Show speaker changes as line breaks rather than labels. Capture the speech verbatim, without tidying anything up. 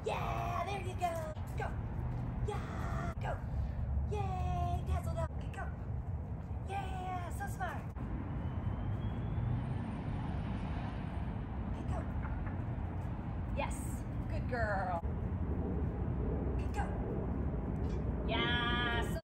Yeah, there you go. Go. Yeah, go. Yay, Dazzle up. Okay, go. Yeah, so smart. Okay, go. Yes, good girl.